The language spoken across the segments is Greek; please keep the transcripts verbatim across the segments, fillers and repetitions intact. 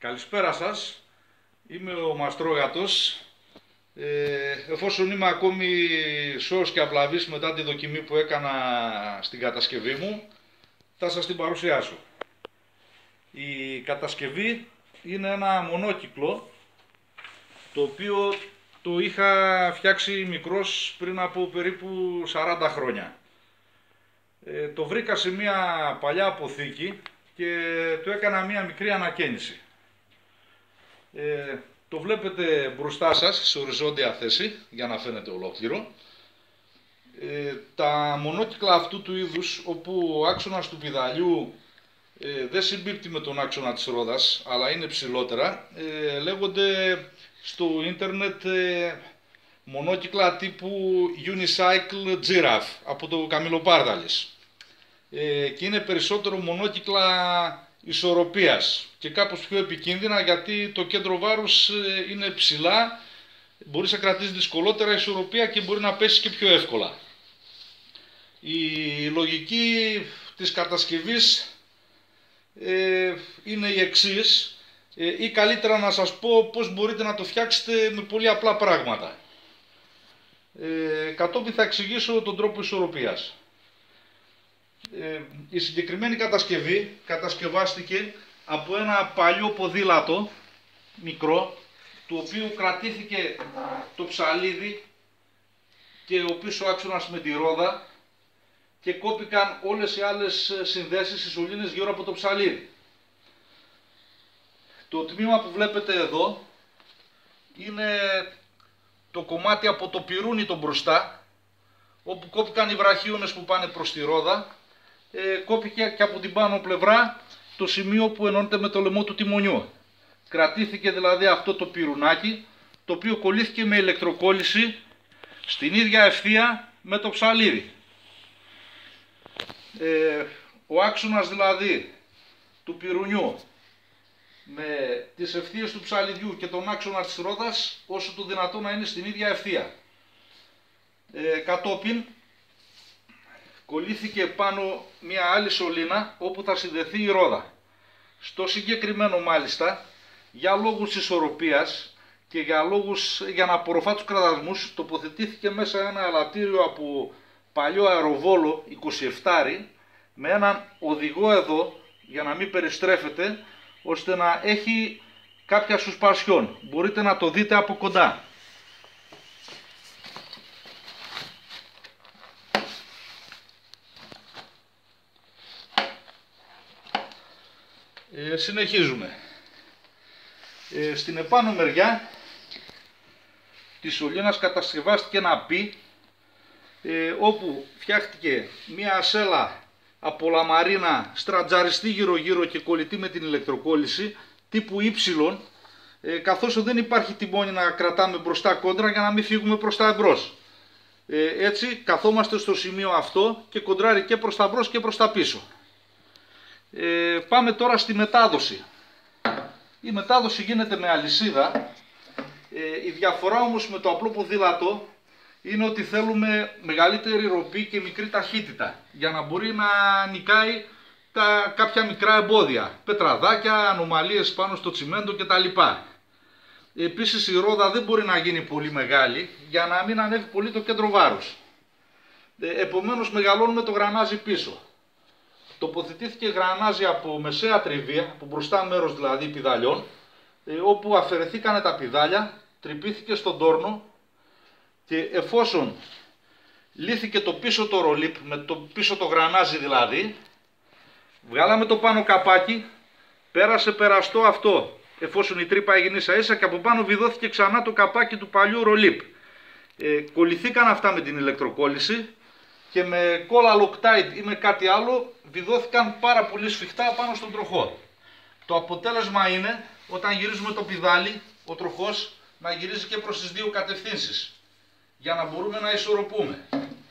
Καλησπέρα σας, είμαι ο Μαστρόγατος. Ε, εφόσον είμαι ακόμη σώος και αυλαβής μετά τη δοκιμή που έκανα στην κατασκευή μου, θα σας την παρουσιάσω. Η κατασκευή είναι ένα μονόκυκλο, το οποίο το είχα φτιάξει μικρός πριν από περίπου σαράντα χρόνια. Ε, το βρήκα σε μια παλιά αποθήκη και του έκανα μια μικρή ανακαίνιση. Ε, το βλέπετε μπροστά σας σε οριζόντια θέση για να φαίνεται ολόκληρο. Ε, τα μονόκυκλα αυτού του είδους, όπου ο άξονας του πηδαλιού ε, δεν συμπίπτει με τον άξονα της ρόδας αλλά είναι ψηλότερα, ε, λέγονται στο ίντερνετ ε, μονόκυκλα τύπου Monocycle Giraffe από το καμιλοπάρδαλες. Ε, και είναι περισσότερο μονόκυκλα Ισορροπιας και κάπως πιο επικίνδυνα, γιατί το κέντρο βάρους είναι ψηλά, μπορεί να κρατήσει δυσκολότερα ισορροπία και μπορεί να πέσει και πιο εύκολα. Η λογική της κατασκευής ε, είναι η εξής, ε, ή καλύτερα να σας πω πώς μπορείτε να το φτιάξετε με πολύ απλά πράγματα. Ε, κατόπιν θα εξηγήσω τον τρόπο ισορροπίας. Ε, η συγκεκριμένη κατασκευή κατασκευάστηκε από ένα παλιό ποδήλατο μικρό, του οποίου κρατήθηκε το ψαλίδι και ο πίσω άξονας με τη ρόδα και κόπηκαν όλες οι άλλες συνδέσεις, οι σωλήνες γύρω από το ψαλίδι. Το τμήμα που βλέπετε εδώ είναι το κομμάτι από το πυρούνι το μπροστά, όπου κόπηκαν οι βραχίονες που πάνε προς τη ρόδα. Ε, κόπηκε και από την πάνω πλευρά το σημείο που ενώνεται με το λαιμό του τιμονιού. Κρατήθηκε δηλαδή αυτό το πυρουνάκι, το οποίο κολλήθηκε με ηλεκτροκόλληση στην ίδια ευθεία με το ψαλίδι. Ε, ο άξονας δηλαδή του πυρουνιού με τις ευθείες του ψαλιδιού και τον άξονα της ρόδας όσο το δυνατόν να είναι στην ίδια ευθεία. Ε, κατόπιν κολλήθηκε πάνω μια άλλη σωλήνα όπου θα συνδεθεί η ρόδα. Στο συγκεκριμένο μάλιστα, για λόγους ισορροπίας και για λόγους για να απορροφά τους κραδασμούς, τοποθετήθηκε μέσα ένα ελαττήριο από παλιό αεροβόλο είκοσι επτά με έναν οδηγό εδώ για να μην περιστρέφεται, ώστε να έχει κάποια σουσπασιόν. Μπορείτε να το δείτε από κοντά. Ε, συνεχίζουμε. Ε, στην επάνω μεριά της σωλήνας κατασκευάστηκε ένα πι, ε, όπου φτιάχτηκε μία ασέλα από λαμαρίνα στρατζαριστή γύρω γύρω και κολλητή με την ηλεκτροκόλληση τύπου Y, ε, καθώς δεν υπάρχει τιμόνι να κρατάμε μπροστά κόντρα για να μην φύγουμε προς τα εμπρός. Ε, έτσι καθόμαστε στο σημείο αυτό και κοντράρει και προς τα μπρος και προς τα πίσω. Ε, πάμε τώρα στη μετάδοση. Η μετάδοση γίνεται με αλυσίδα. Ε, η διαφορά όμως με το απλό ποδήλατο είναι ότι θέλουμε μεγαλύτερη ροπή και μικρή ταχύτητα για να μπορεί να νικάει τα, κάποια μικρά εμπόδια, πετραδάκια, ανομαλίες πάνω στο τσιμέντο κτλ. Επίσης η ρόδα δεν μπορεί να γίνει πολύ μεγάλη για να μην ανέβει πολύ το κέντρο βάρους. Ε, επομένως μεγαλώνουμε το γρανάζι πίσω. Τοποθετήθηκε γρανάζι από μεσαία τριβή, από μπροστά μέρος δηλαδή πηδαλιών, όπου αφαιρεθήκανε τα πηδάλια, τρυπήθηκε στον τόρνο και εφόσον λύθηκε το πίσω το ρολίπ, με το πίσω το γρανάζι δηλαδή, βγάλαμε το πάνω καπάκι, πέρασε περαστό αυτό, εφόσον η τρύπα έγινε ίσα ίσα, και από πάνω βιδώθηκε ξανά το καπάκι του παλιού ρολίπ. Ε, κολληθήκαν αυτά με την ηλεκτροκόλληση και με κόλλα loctite ή με κάτι άλλο βιδώθηκαν πάρα πολύ σφιχτά πάνω στον τροχό. Το αποτέλεσμα είναι, όταν γυρίζουμε το πηδάλι, ο τροχός να γυρίζει και προς τις δύο κατευθύνσεις, για να μπορούμε να ισορροπούμε.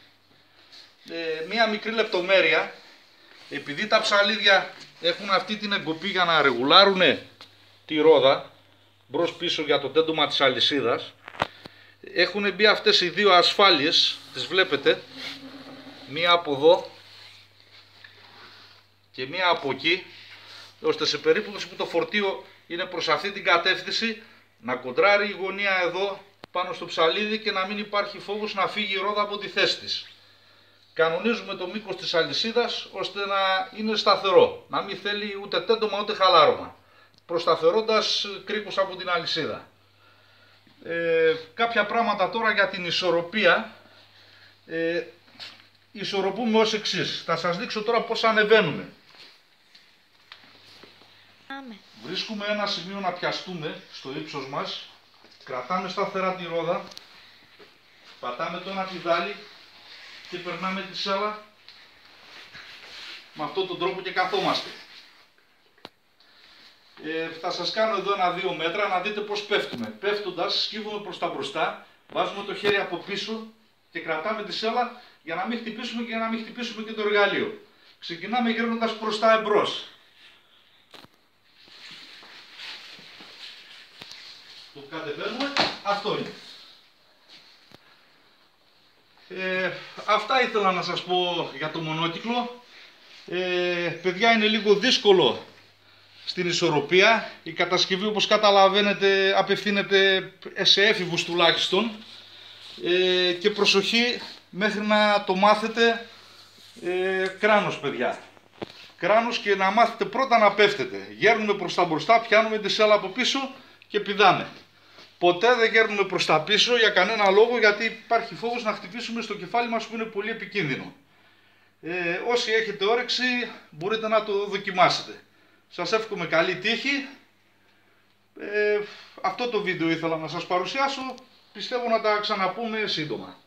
Ε, μία μικρή λεπτομέρεια, επειδή τα ψαλίδια έχουν αυτή την εγκοπή για να ρεγουλάρουν τη ρόδα, μπρος πίσω για το τέντομα της αλυσίδας, έχουν μπει αυτές οι δύο ασφάλειες, τις βλέπετε, μία από εδώ και μία από εκεί, ώστε σε περίπτωση που το φορτίο είναι προς αυτή την κατεύθυνση να κοντράρει η γωνία εδώ πάνω στο ψαλίδι και να μην υπάρχει φόβος να φύγει η ρόδα από τη θέση της. Κανονίζουμε το μήκος της αλυσίδας ώστε να είναι σταθερό, να μην θέλει ούτε τέντομα ούτε χαλάρωμα, προσταθερώντας κρίκους από την αλυσίδα. Ε, κάποια πράγματα τώρα για την ισορροπία. Ε, ισορροπούμε ως εξής. Θα σας δείξω τώρα πώς ανεβαίνουμε. Άμε. Βρίσκουμε ένα σημείο να πιαστούμε στο ύψος μας, κρατάμε σταθερά τη ρόδα, πατάμε το ένα πηδάλι και περνάμε τη σέλα με αυτόν τον τρόπο και καθόμαστε. Ε, θα σας κάνω εδώ ένα δύο μέτρα να δείτε πώς πέφτουμε. Πέφτοντας σκύβουμε προς τα μπροστά, βάζουμε το χέρι από πίσω και κρατάμε τη σέλα για να μην χτυπήσουμε και για να μην χτυπήσουμε και το εργαλείο. Ξεκινάμε γέρνοντας προς τα εμπρός. Το κατεβαίνουμε, αυτό είναι. Ε, αυτά ήθελα να σας πω για το μονόκυκλο. Ε, παιδιά, είναι λίγο δύσκολο στην ισορροπία. Η κατασκευή, όπως καταλαβαίνετε, απευθύνεται σε έφηβους τουλάχιστον. Ε, και προσοχή μέχρι να το μάθετε, ε, κράνος παιδιά. Κράνος, και να μάθετε πρώτα να πέφτετε. Γέρνουμε προς τα μπροστά, πιάνουμε τη σέλα από πίσω και πηδάμε. Ποτέ δεν γέρνουμε προς τα πίσω για κανένα λόγο, γιατί υπάρχει φόβος να χτυπήσουμε στο κεφάλι μας, που είναι πολύ επικίνδυνο. Ε, όσοι έχετε όρεξη μπορείτε να το δοκιμάσετε. Σας εύχομαι καλή τύχη. Ε, αυτό το βίντεο ήθελα να σας παρουσιάσω. Πιστεύω να τα ξαναπούμε σύντομα.